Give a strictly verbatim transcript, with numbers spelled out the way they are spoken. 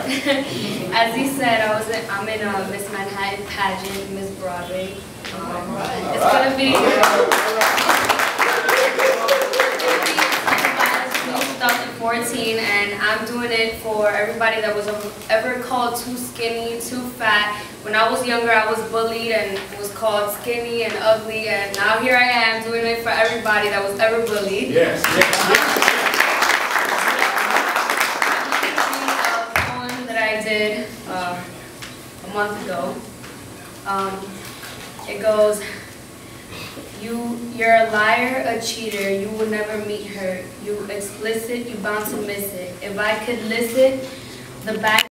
as he said, I was in, I'm in a Miss Manhattan pageant, Miss Broadway. Um, right. it's gonna be twenty fourteen, and I'm doing it for everybody that was ever called too skinny, too fat. When I was younger, I was bullied and was called skinny and ugly, and now here I am doing it for everybody that was ever bullied. Yes. yes. I did uh, a month ago. Um, it goes, you, you're a liar, a cheater, you will never meet her. You explicit, you bound to miss it. If I could listen, the back